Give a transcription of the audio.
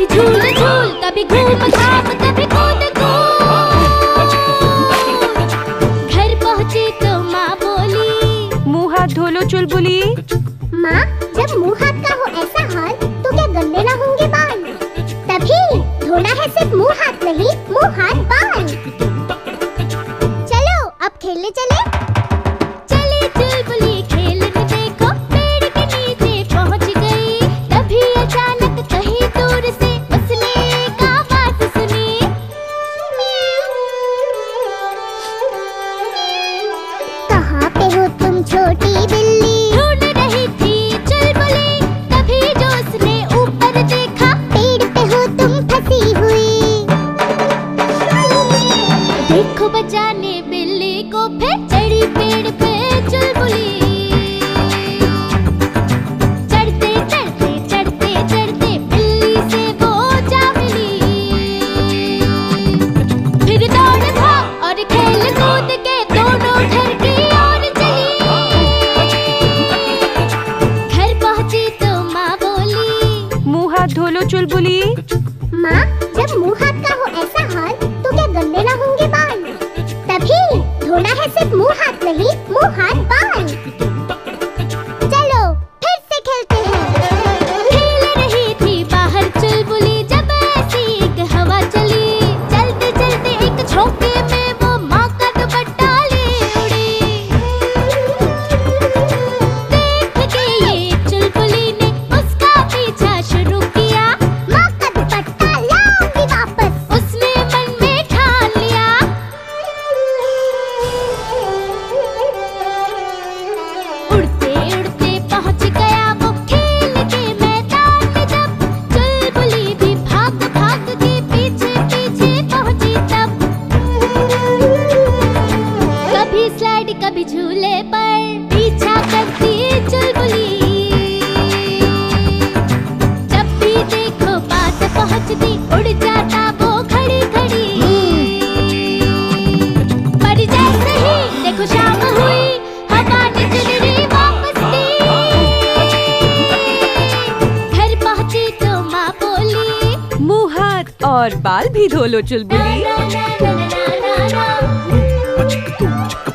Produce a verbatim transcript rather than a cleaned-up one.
कभी झूल झूल, कभी घूम घाम, कभी कूद कूद। घर पहुंची तो माँ बोली, मुँह हाथ धो लो चुलबुली। माँ, जब मुँह हाथ का हो ऐसा हाल तो क्या गंदे ना होंगे बाल? तभी धोना है सिर्फ मुँह हाथ नहीं, मुँह हाथ बाल। चलो अब खेलने चले। चली चुलबुली खेलने, देखो पेड़ के नीचे पहुंच गई। तभी अचानक कहीं दूर से उसने एक आवाज सुनी। कहाँ पे हो तुम छोटी बिल्ली? ढूंढ रही थी चुलबुली, तभी जो उसने ऊपर देखा। पेड़ पे हो तुम फंसी हुई। देखो बचाने बिल्ली को, फिर चढ़ी पेड़ पे चुलबुली। चढ़ते चढ़ते चढ़ते चढ़ते बिल्ली से वो जा मिली। फिर दौड़ भाग और खेल कूद के दोनों घर की ओर चली। घर पहुंची तो माँ बोली, मुँह हाथ धो लो चुलबुली। माँ, जब मुँह हाथ का हो ऐसा हाल तो क्या गंदे ना होंगे बाल? तभी धोना है सिर्फ मुँह हाथ नहीं, मुँह हाथ बाल। चलो फिर से खेलते हैं। खेल रही थी बाहर चुलबुली, जब ऐसी एक हवा चली। चलते चलते एक झोंके में वो माँ का दुपट्टा ले उड़ी। देख के ये चुलबुली ने उसका पीछा शुरू किया। माँ का दुपट्टा लाऊंगी वापस। उसने मन में ठान लिया। उड़ते उड़ते पहुंच गया वो खेल के मैदान में। जब चुलबुली भी भाग भाग के पीछे पीछे पहुंची, तब कभी स्लाइड कभी झूले पर पीछा करती चुलबुली। जब भी देखो पास पहुंचती, उड़ जाता वो खड़ी खड़ी। पर जैसे ही देखो शाम हुई, हवा ने चुनरी वापस दी। घर पहुंची तो माँ बोली, मुँह हाथ और बाल भी धो लो चुलबुली। ना ना ना ना ना ना।